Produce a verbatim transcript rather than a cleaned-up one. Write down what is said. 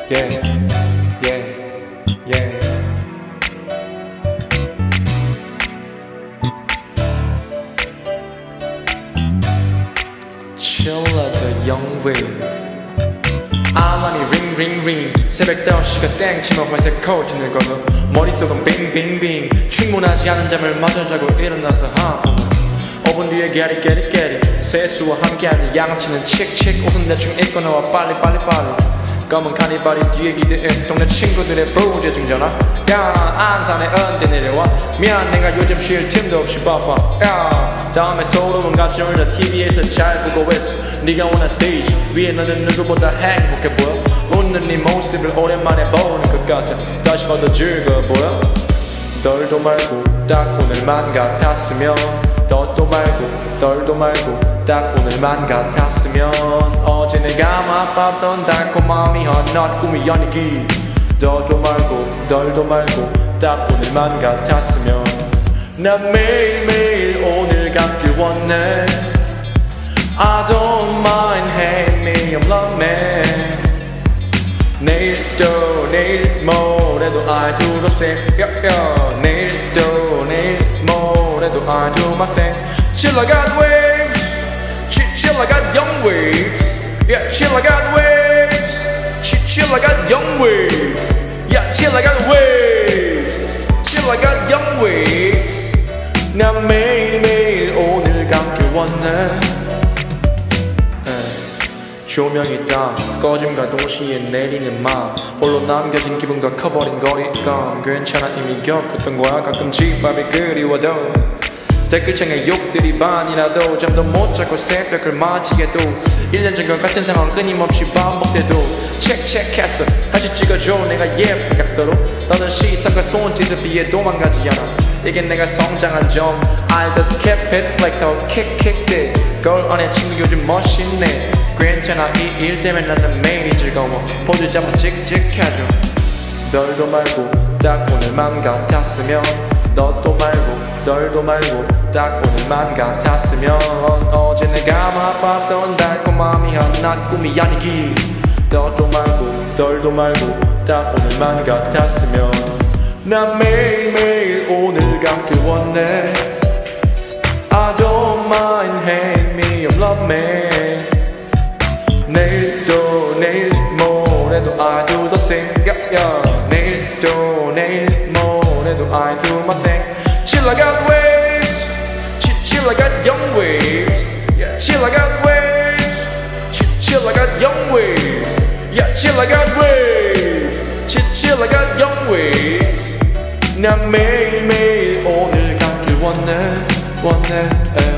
yeah, yeah, yeah. Chilla the young wave. 알람이 ring ring ring. 새벽 다섯 시가 땡치며 회색 코트를 걸어 머릿속은 빙빙빙. 충분하지 않은 잠을 마저 자고 일어나서 하고 오 분 뒤에 get it get it get it. 세수와 함께하는 양치는 칙칙. 옷은 대충 입고 나와 빨리 빨리 빨리. 검은 카니발이 뒤에 기대해서 동네 친구들의 부재중 전화. 야 안산에 언제 내려와. 미안 내가 요즘 쉴 틈도 없이 바빠. 야 다음에 소름은 같이 올려 티비에서 잘 보고 있어. 네가 원한 스테이지 위에 너는 누구보다 행복해 보여. 웃는 네 모습을 오랜만에 보는 것 같아. 다시 봐도 즐거워 보여. 덜도 말고 딱 오늘만 같았으면. 더도 말고 덜도 말고 딱 오늘만 같았으면. 어제 내가 맛봤던 달콤함이 헛넛 꿈이 연기. 더도 말고 덜도 말고 딱 오늘만 같았으면. 난 매일매일 오늘 같길 원해. I don't mind, hate me, I'm love me. 내일도 내일 모레도 I do the same. yeah, yeah. 내일도 내일 모레도 I do my thing. Chill I got waves. Chill I got young waves. Yeah, chill I got waves. Chill I got young waves. Yeah, chill I got waves. Chill I got young waves. 난 매일매일 오늘 감길 원해. 조명이 딱 꺼짐과 동시에 내리는 맘. 홀로 남겨진 기분과 커버린 거리감. 괜찮아 이미 겪었던 거야. 가끔 집밥이 그리워도 댓글창에 욕들이 반이라도 잠도 못 자고 새벽을 맞이해도 일 년 전과 같은 상황 끊임없이 반복돼도 체크체크했어. 다시 찍어줘 내가 예쁜 각도로. 너는 시선과 손짓에 비해 도망가지 않아. 이게 내가 성장한 점. I just kept it flex하고 kick kick 돼. 거울 안에 친구 요즘 멋있네. 괜찮아 이 일 때문에 나는 매일이 즐거워. 포즈 잡아서 찍찍해줘. 덜도 말고 딱 오늘만 같았으면. 너도 말고 덜도 말고 딱 오늘만 같았으면. 어제 내가 맛봤던 달콤함이 헛난 꿈이 아니기. 너도 말고 덜도 말고 딱 오늘만 같았으면. 난 매일매일 오늘 같길 원해. I don't mind, hate me, you love me. 내일도 내일 모레도 I do the same. yeah, yeah. 내일도 내일 모레도 I do my thing. Chill I got waves. Chill I got young waves. Yeah, chill I got waves. Chill I got young waves. Yeah, chill I got waves. Chill I got young waves. 난 매일매일 오늘 감길 원해 원해.